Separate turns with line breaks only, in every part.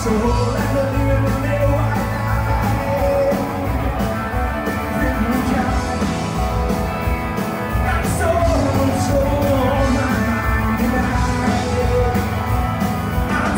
So hold I believe in the middle white light. I'm so mind divided. I'm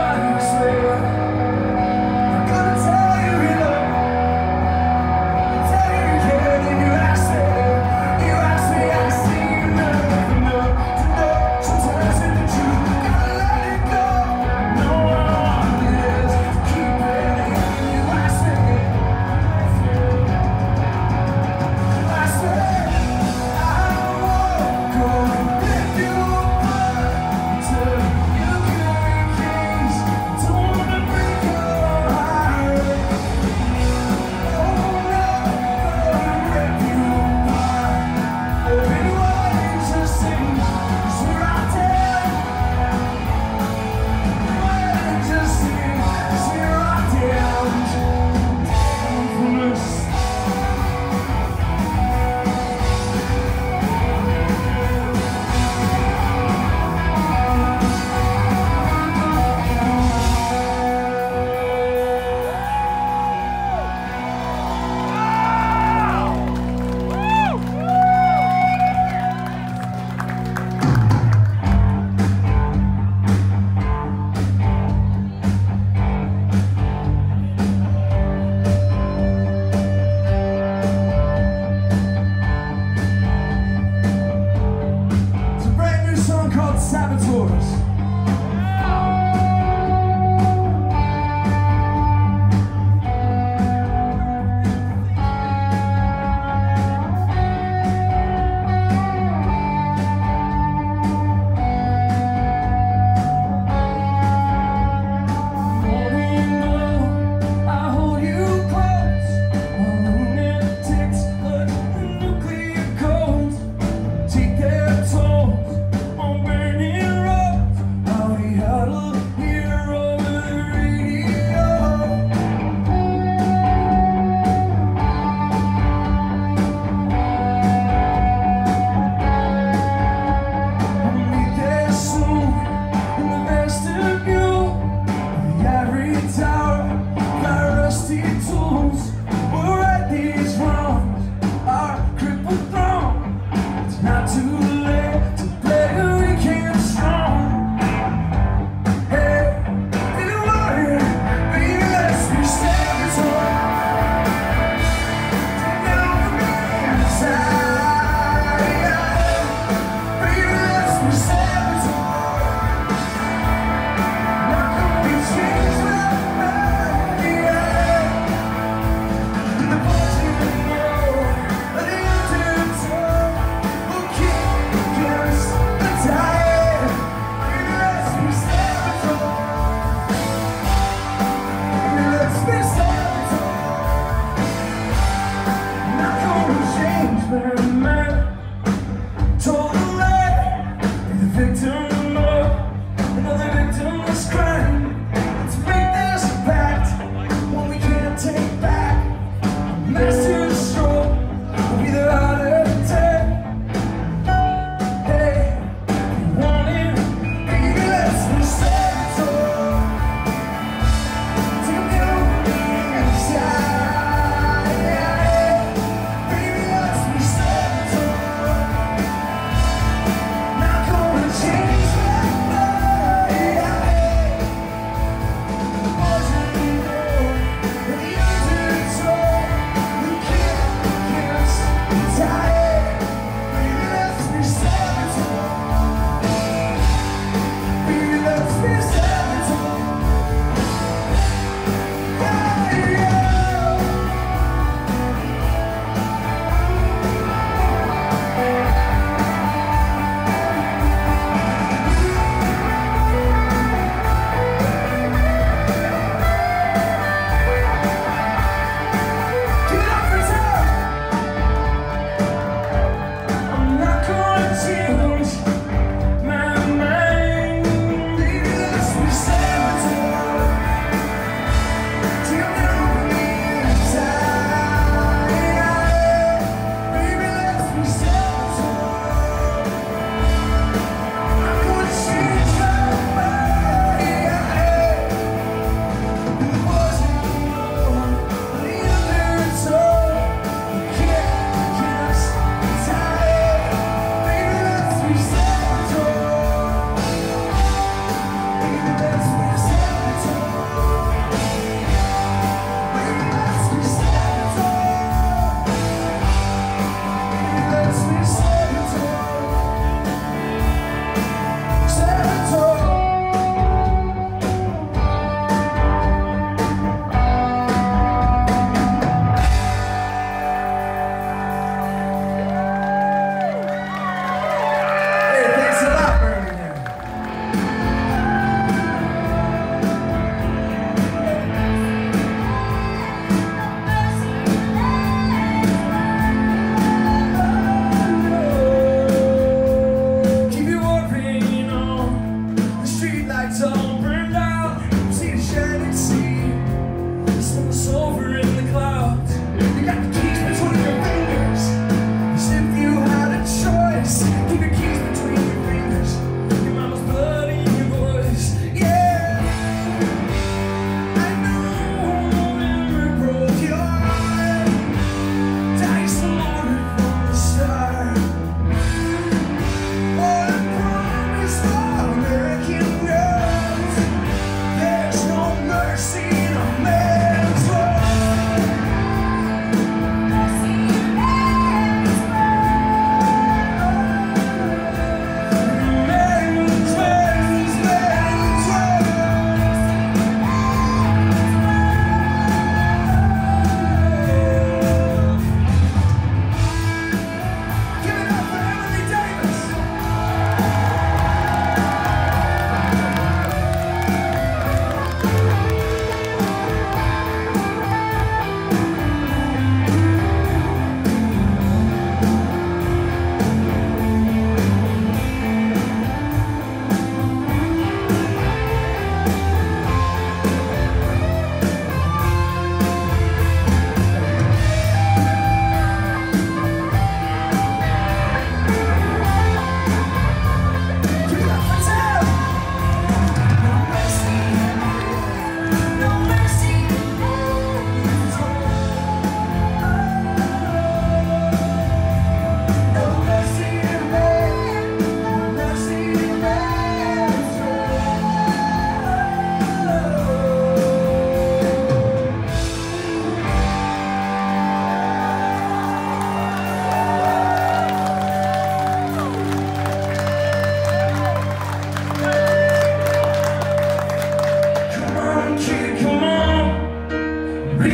Don't wanna breathe.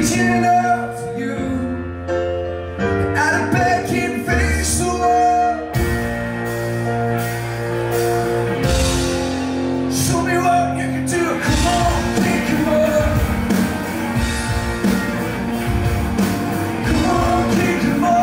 reaching out for you. Out of bed, can't face the world. Show me what you can do. Come on, kid, come on. Come on, kid, come on.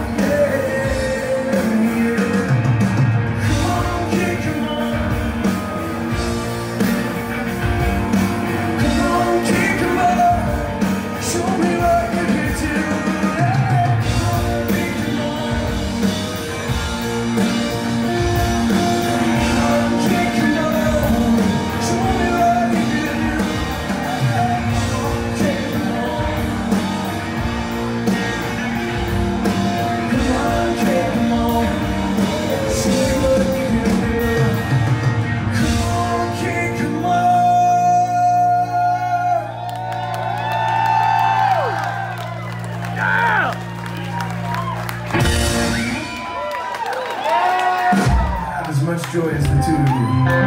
As much joy as the two of you.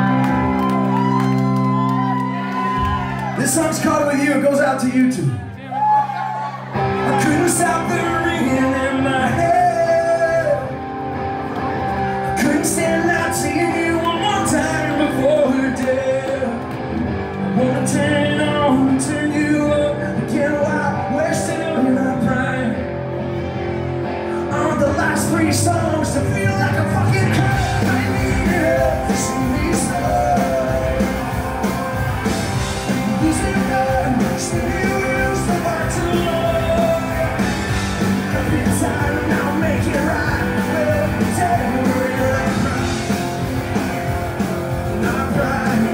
This song's called With You. It goes out to you two. I couldn't stop the ringing in my head. I couldn't stand out seeing you one more time before we're dead. I wanna turn it on, turn you up again while we're still in our prime. I want the last three songs to feel like a fucking crime. I need help to see me start. Losing time, still you use the bar too long. I've been tired and now make it right. Well, tell me where you're at. Not right.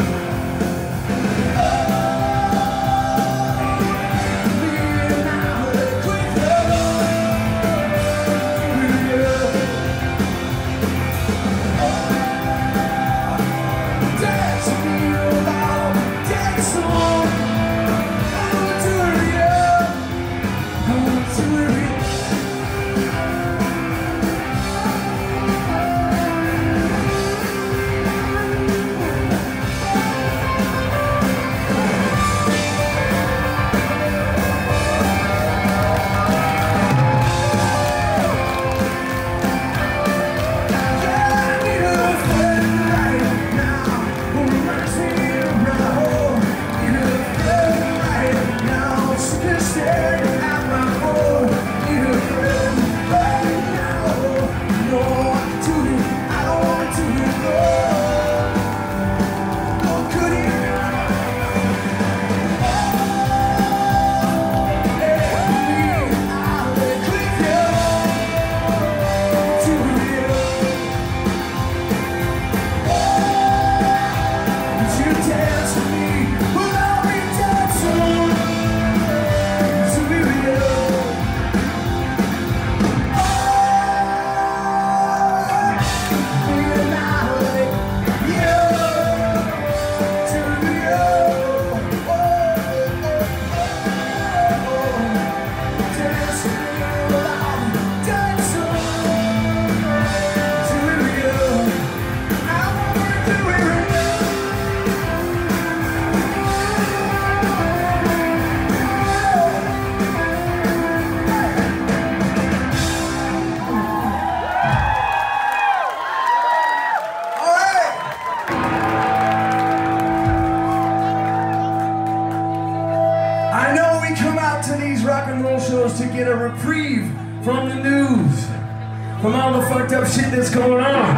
To get a reprieve from the news, from all the fucked up shit that's going on.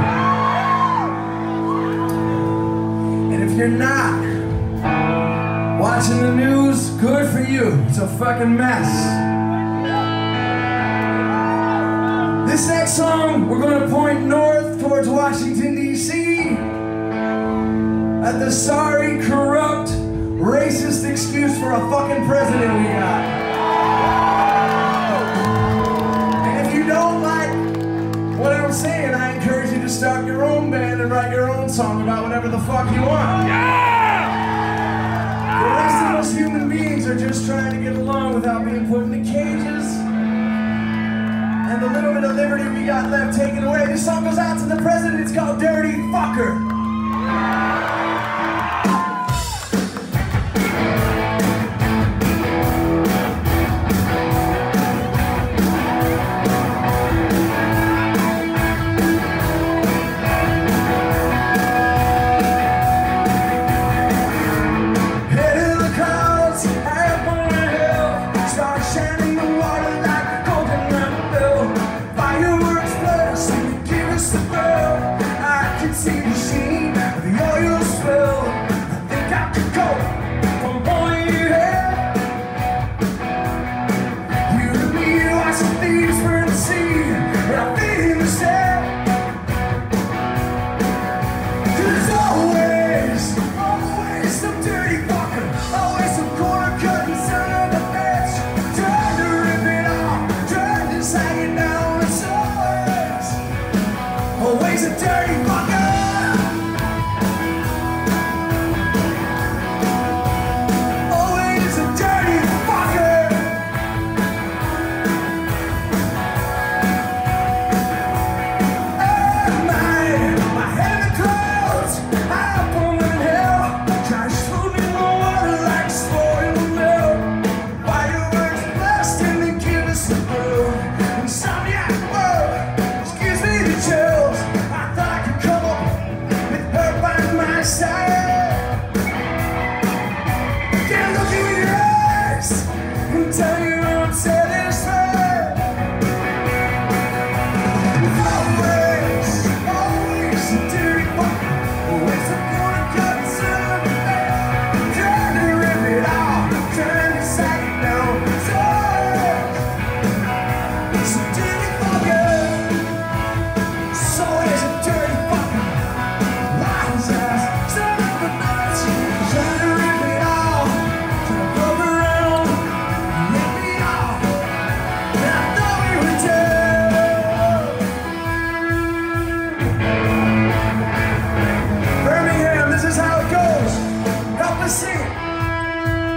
And if you're not watching the news, good for you. It's a fucking mess. This next song, we're going to point north towards Washington, D.C. at the sorry, corrupt, racist excuse for a fucking president we got. Don't like what I'm saying, I encourage you to start your own band and write your own song about whatever the fuck you want. Yeah! The rest of us human beings are just trying to get along without being put into cages. And the little bit of liberty we got left taken away. This song goes out to the president, it's called Dirty Fucker.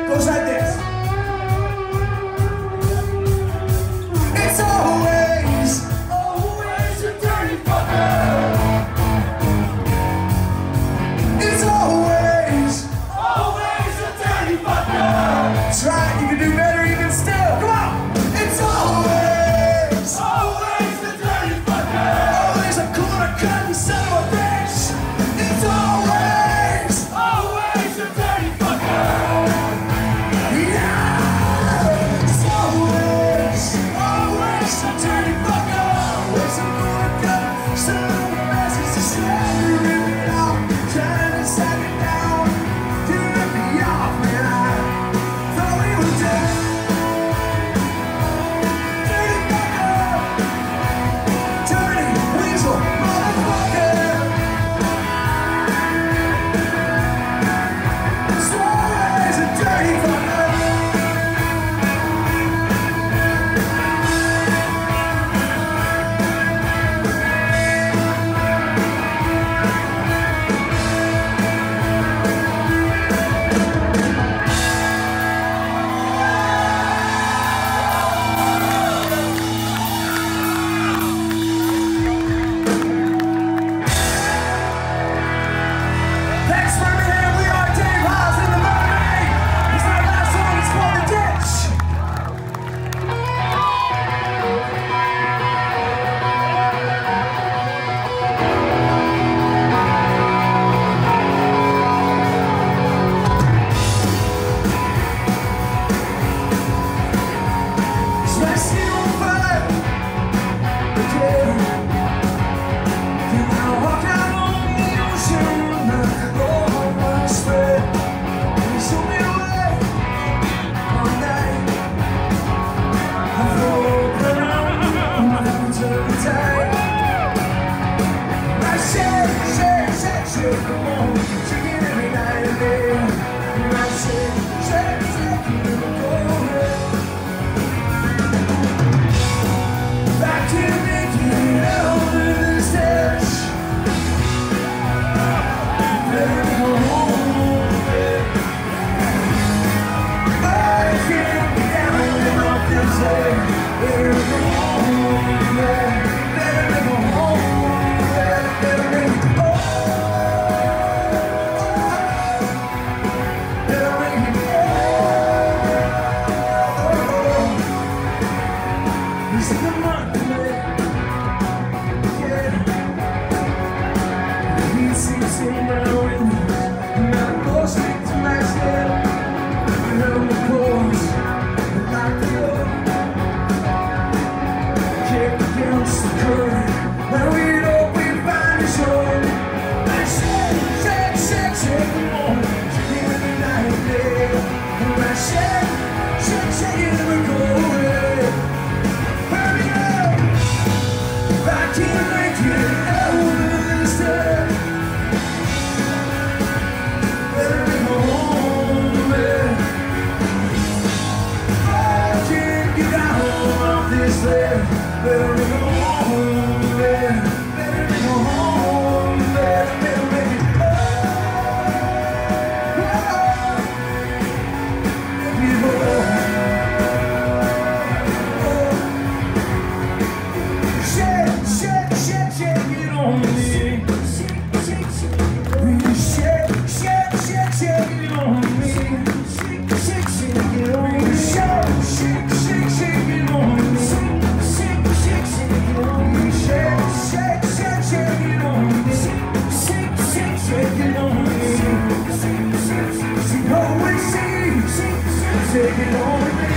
Goes like this. It's always a dirty fucker. It's always a dirty fucker. That's right, you can do better even still. Come on. It's always a dirty fucker. Always a corner cutting son of a bitch. It's always a dirty fucker. Yeah. It's always a dirty fucker. Always a corner cutting son of a bitch. It's just slamming it out, trying to suck it down, to rip me off, man. I thought we were dead. Dirty fucker. Dirty weasel motherfucker. It's always a dirty fucker. Thanks for being here. We are Dave Haas in the building. It's our last song. It's called The Ditch. Sweating on fire. Yeah. When I walk out on the ocean, oh, my sweat. You show me the way all night. I float around the tide. I shake, come on, shake it every night and day. And I shake, you go ahead. Back to making out of this ditch. Better go home. I can't get down off this way. Better go home. Better go home. Better go home. This is the money, yeah. He seems in my window, and I go straight to my step. And I'm the course, like the door. Kick against the current, now we know we find the shore. I shake, come on, shake it every night and day. And I shake it every go away. Hurry up, I can't make it out of this day. Better go home, man. I can't get out of this day. Better go home, man. Better go home, man. Better make it shake it on me. Shake it on me. Shake it on me. Shake it on me. Take it on me.